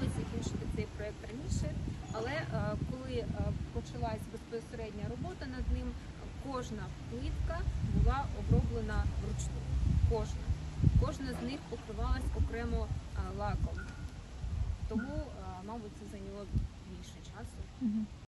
намагалися закінчити цей проєкт раніше, але коли почалась безпосередня робота над ним, кожна плитка була оброблена вручну. Кожна з них покривалась окремо лаком. Тому, мабуть, це зайняло більше часу.